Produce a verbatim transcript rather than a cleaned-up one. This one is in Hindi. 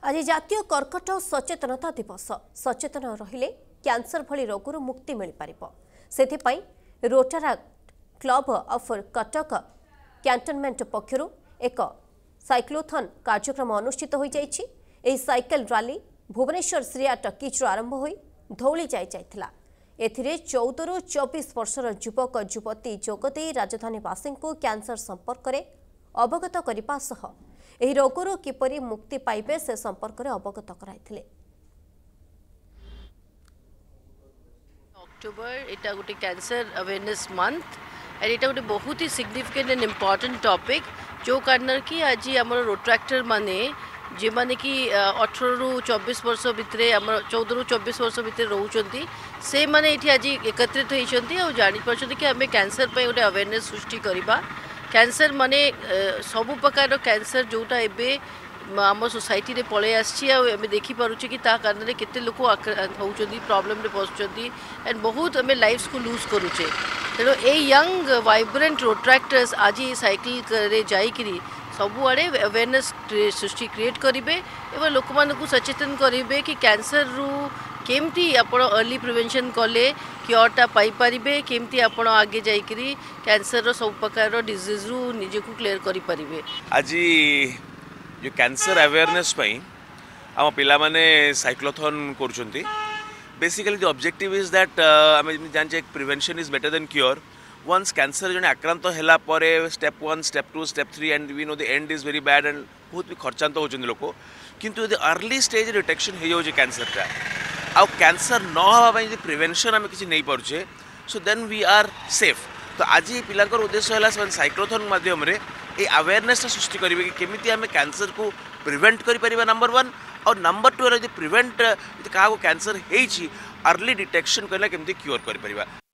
आज जातीय कर्कट सचेतनता दिवस। सचेतन रहिले कैंसर भली रोगरू मुक्ति मिल पारिबो। सेथिपई Rotaract club of Cuttack cantonment पक्षरु एक साइक्लोथन कार्यक्रम अनुष्ठित हो जाइछि। एही साइकेल रैली भुवनेश्वर श्रिया टकीचु आरंभ होई धौली जाय जायथिला। एथिरे चौदह रु चौबीस वर्षर युवक युवती जोगदे राजधानीवासी को कैंसर संपर्क में अवगत करने सह एही रोगरू किपरि मुक्ति पाइबे से संपर्क में अवगत कराइथिले। अक्टोबर एटा गोटे कैंसर अवेयरनेस मंथ एंड एटा गोटे बहुत ही सिग्निफिकेंट एंड इम्पोर्टेंट टॉपिक जो कारण कि आज आम रोट्राक्टर माने जे माने कि अठारह रु चौबीस वर्ष भितर आम चौदह रु चौबीस वर्ष भितर रोचंती से माने एठी आज एकत्रित होइछंती और जानि परछंती कि आमे कैंसर पे गोटे अवेयरनेस सृष्टि करबा। कैंसर माने सबु प्रकार कैंसर जोटा एबे आम सोसाइटी रे पळे आछि आ एमे देखि पारुछि कि ता कारण केते लोक होउछंती प्रॉब्लम रे पहुंचछंती एंड बहुत आमे लाइफ्स को लूज करूछे। तेणु ए यंग वाइब्रेंट रोट्रैक्टर्स आज ये साइकिल रे जाइकरी सबुआड़े अवेयरनेस सृष्टि क्रिएट करेंगे एवं लोक मानक सचेतन करेंगे कि कैंसर रु केमती आपण अर्ली प्रिवेंशन कले क्योरटा पाई पारिबे केमती आपण आगे जाइकरी कैंसर रो सब प्रकार डिजीज रु निजे को क्लियर करि परिबे। आज जो कैंसर अवेयरनेस पई हम पिला माने साइक्लोथन करूछंती। Basically the objective is that आम जान prevention is better than cure. Once cancer जो आक्रांत होला परे step one step two step three and we know the end is very bad and बहुत भी खर्चांत होचंदी लोक किंतु यदि अर्ली स्टेज डिटेक्शन हो जाए कैंसरटा आउ कैंसर न होगा यदि प्रिवेंशन आम किसी नहीं पारे so then we are safe. तो आज ये पिलांकर उद्देश्य है साइक्लोथन माध्यम रे ये अवेयरनेस सृष्टि करेंगे कि केमिति आम कैंसर को प्रिवेंट करिपरिबा नंबर वन और नंबर टू यदि प्रिवेंट क्या कैंसर होइछि अर्ली डिटेक्शन करला केमिति क्योर करिपरिबा।